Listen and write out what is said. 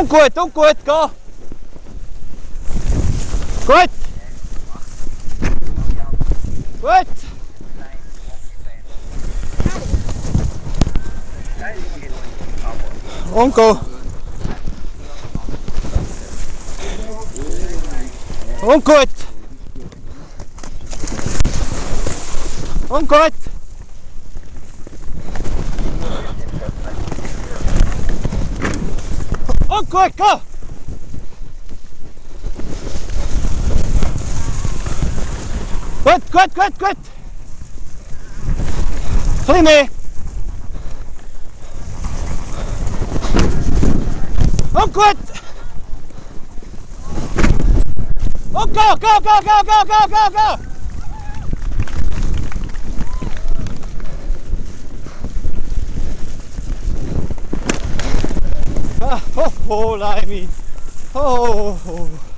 Ungut, ungut, go! Gut! Gut! Und go! Und gut! Und gut! Und gut, go! Gut, gut, gut, gut! Prima! Und gut! Und go, go, go, go, go, go, go, go! Ah, oh, oh, Laimi! Oh, oh.